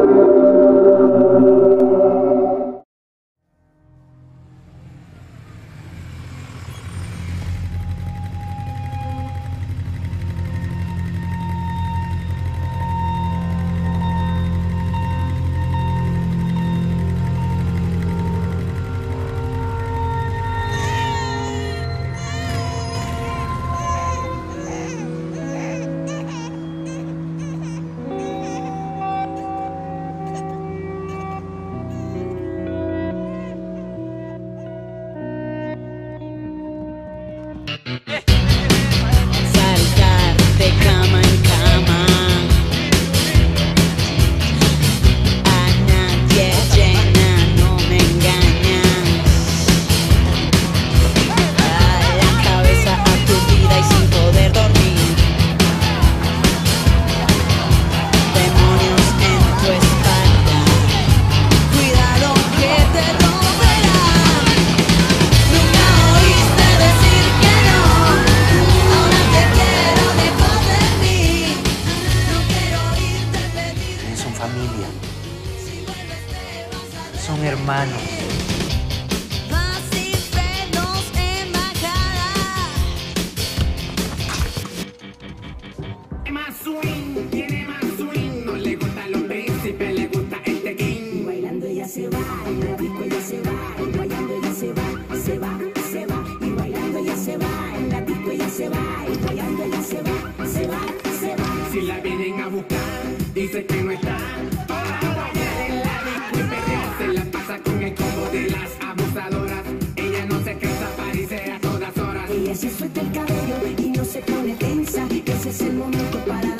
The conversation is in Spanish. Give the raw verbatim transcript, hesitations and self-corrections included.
Son hermanos. Tiene más swing, tiene más swing. No le gustan los príncipes, le gusta este king. Y bailando ella se va, en la disco ella se va. Y bailando ella se va, se va, se va. Y bailando ella se va, en la disco ella se va. Y bailando ella se va, se va, se va. Si la vienen a buscar, dice que no está. Con el combo de las abusadoras, ella no se cansa, parece a todas horas. Ella se suelta el cabello y no se pone tensa. Ese es el momento para